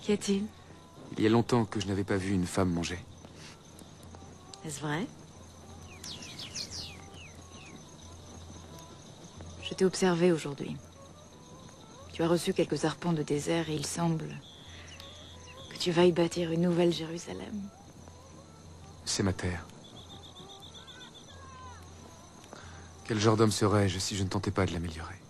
Qu'y a-t-il? Il y a longtemps que je n'avais pas vu une femme manger. Est-ce vrai? Je t'ai observé aujourd'hui. Tu as reçu quelques arpents de désert et il semble que tu vas y bâtir une nouvelle Jérusalem. C'est ma terre. Quel genre d'homme serais-je si je ne tentais pas de l'améliorer?